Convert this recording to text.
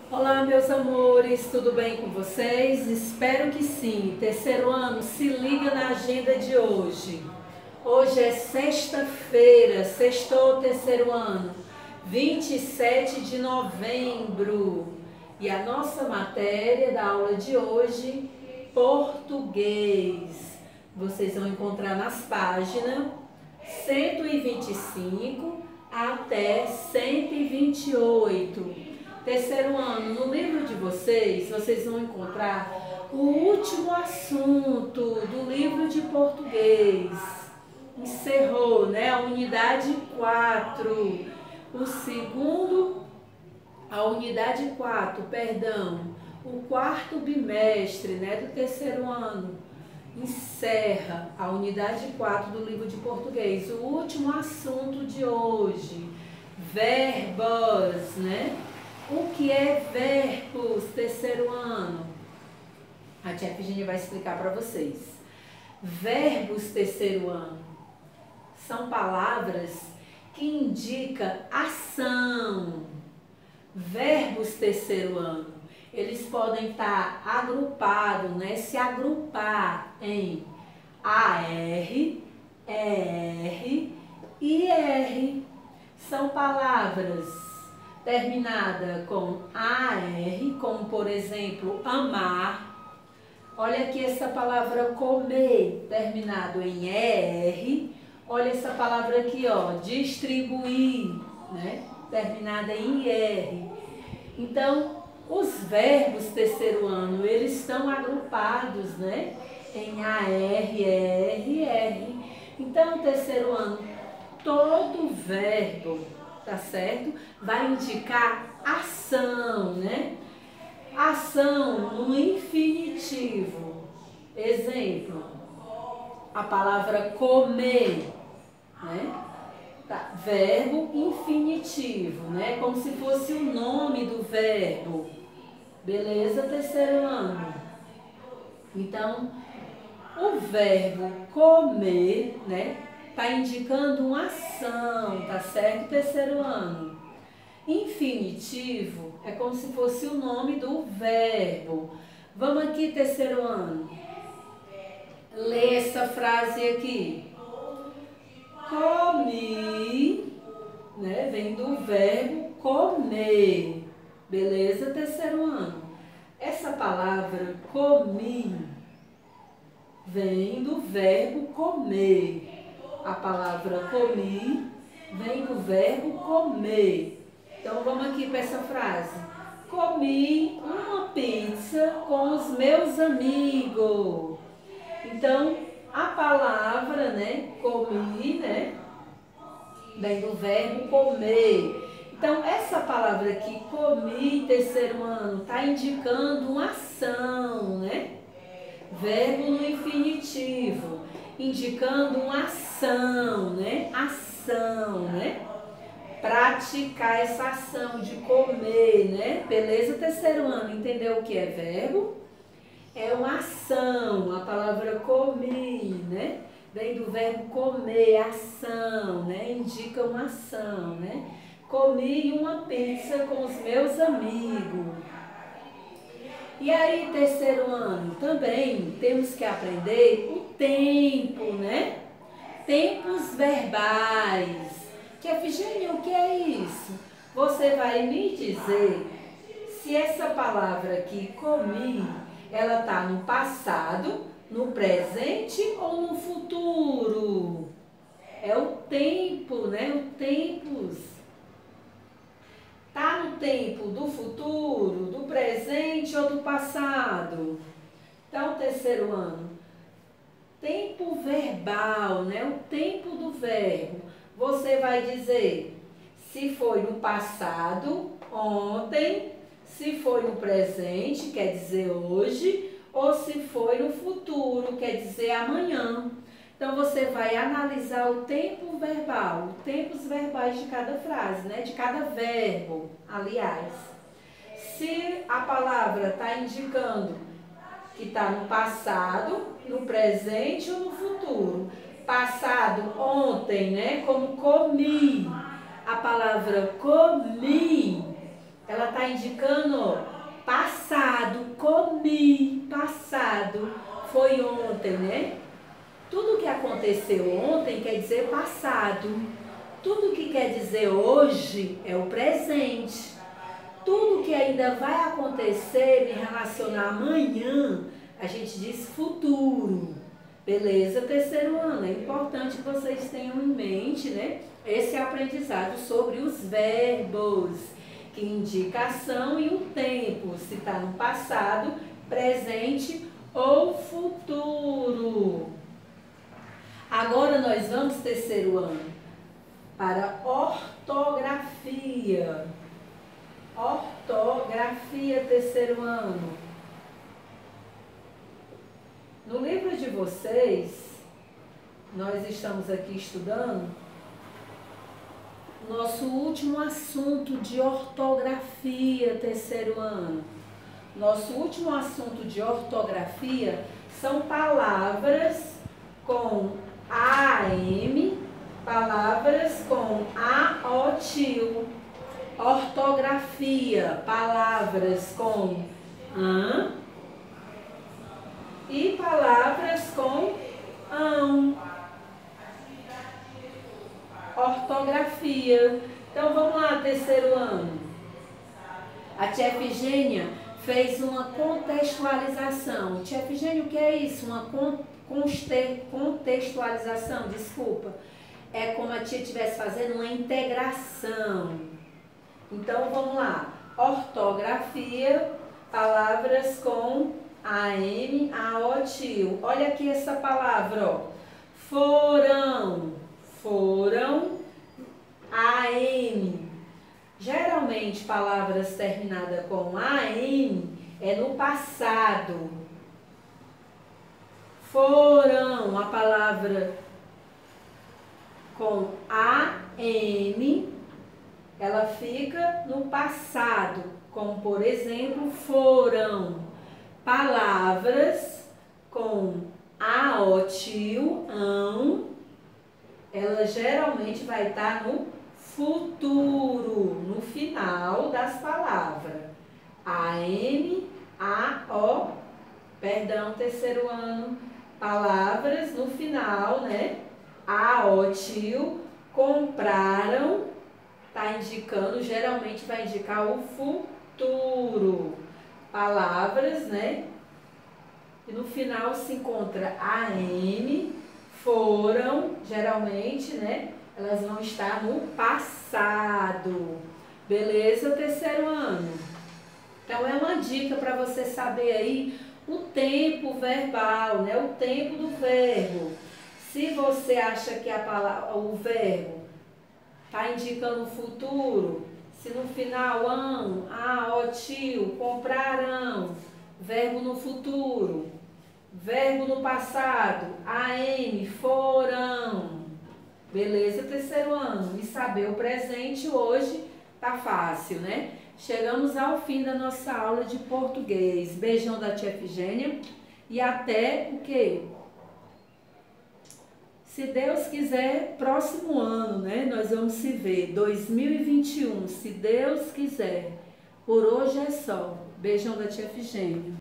Olá, meus amores, tudo bem com vocês? Espero que sim. Terceiro ano, se liga na agenda de hoje. Hoje é sexta-feira, sextou terceiro ano, 27 de novembro. E a nossa matéria da aula de hoje, português. Vocês vão encontrar nas páginas 125 até 128. Terceiro ano, no livro de vocês vão encontrar o último assunto do livro de português. Encerrou, né? A unidade 4. A unidade 4, perdão, o quarto bimestre, né, do terceiro ano. Encerra a unidade 4 do livro de português. O último assunto de hoje, verbos, né? O que é verbos, terceiro ano? A tia Virginia vai explicar para vocês. Verbos, terceiro ano, são palavras que indicam ação. Verbos, terceiro ano, eles podem estar agrupados, né? Se agrupar em AR, ER e IR. São palavras terminada com AR, como por exemplo, amar. Olha aqui essa palavra comer, terminado em ER. Olha essa palavra aqui, ó, distribuir, né, terminada em IR. Então, os verbos terceiro ano, eles estão agrupados, né, em AR, ER e R. Então, terceiro ano, todo verbo, tá certo? Vai indicar ação, né? Ação no infinitivo. Exemplo, a palavra comer, né? Tá. Verbo infinitivo, né? Como se fosse o nome do verbo. Beleza, terceiro ano? Então, o verbo comer, né, tá indicando uma ação, tá certo? Terceiro ano. Infinitivo é como se fosse o nome do verbo. Vamos aqui, terceiro ano. Lê essa frase aqui. Comi, né? Vem do verbo comer. Beleza, terceiro ano? Essa palavra comi vem do verbo comer. A palavra comi vem do verbo comer. Então vamos aqui para essa frase. Comi uma pizza com os meus amigos. Então a palavra, né, comi, né, vem do verbo comer. Então essa palavra aqui, comi, terceiro ano, está indicando uma ação, né? Verbo no infinitivo, indicando uma ação, né? Ação, né? Praticar essa ação de comer, né? Beleza, terceiro ano, entendeu o que é verbo? É uma ação, a palavra comer, né? Vem do verbo comer, ação, né? Indica uma ação, né? Comi uma pizza com os meus amigos. E aí, terceiro ano, também temos que aprender o tempo, né? Tempos verbais. Tia Virginia, o que é isso? Você vai me dizer se essa palavra aqui, comi, ela está no passado, no presente ou no futuro? É o tempo, né? O tempos. Está no tempo do futuro, do presente ou do passado? Então, terceiro ano. Tempo verbal, né? O tempo do verbo. Você vai dizer se foi no passado, ontem, se foi no presente, quer dizer hoje, ou se foi no futuro, quer dizer amanhã. Então, você vai analisar o tempo verbal, os tempos verbais de cada frase, né? De cada verbo, aliás. Se a palavra está indicando que está no passado, no presente ou no futuro. Passado, ontem, né? Como comi. A palavra comi ela está indicando, ó, passado, comi, passado, foi ontem, né? Tudo que aconteceu ontem quer dizer passado. Tudo que quer dizer hoje é o presente. Tudo que ainda vai acontecer, me relacionar amanhã, a gente diz futuro. Beleza? Terceiro ano, é importante que vocês tenham em mente, né? Esse aprendizado sobre os verbos, que indica a ação e o tempo, se está no passado, presente ou futuro. Agora nós vamos, terceiro ano, para ortografia. Ortografia, terceiro ano. No livro de vocês, nós estamos aqui estudando nosso último assunto de ortografia, terceiro ano. Nosso último assunto de ortografia são palavras com AM, palavras com AOTIL. Ortografia, palavras com AN e palavras com AN. Ortografia. Então vamos lá, terceiro ano. A tia Efigênia fez uma contextualização. Tia Efigênia, o que é isso? Uma contextualização, desculpa. É como a tia estivesse fazendo uma integração. Então vamos lá. Ortografia, palavras com AM, AOTIL. Olha aqui essa palavra, ó. Foram, foram, AM. Geralmente palavras terminadas com AM é no passado. Foram, a palavra com AM, ela fica no passado, como por exemplo, foram. Palavras com AOTIL, AN, ela geralmente vai estar no futuro, no final das palavras. AM, AO, perdão, terceiro ano, palavras no final, né? AOTIL, compraram, tá indicando, geralmente vai indicar o futuro. Palavras, né? E no final se encontra AM, foram, geralmente, né? Elas vão estar no passado. Beleza, terceiro ano? Então é uma dica para você saber aí o tempo verbal, né? O tempo do verbo. Se você acha que a palavra, o verbo está indicando o futuro, se no final an, AOTIL, comprarão, verbo no futuro, verbo no passado, AM, foram. Beleza, terceiro ano? E saber o presente hoje tá fácil, né? Chegamos ao fim da nossa aula de português. Beijão da tia Efigênia e até o quê? Se Deus quiser, próximo ano, né? Nós vamos se ver, 2021, se Deus quiser. Por hoje é só. Beijão da tia Efigênia.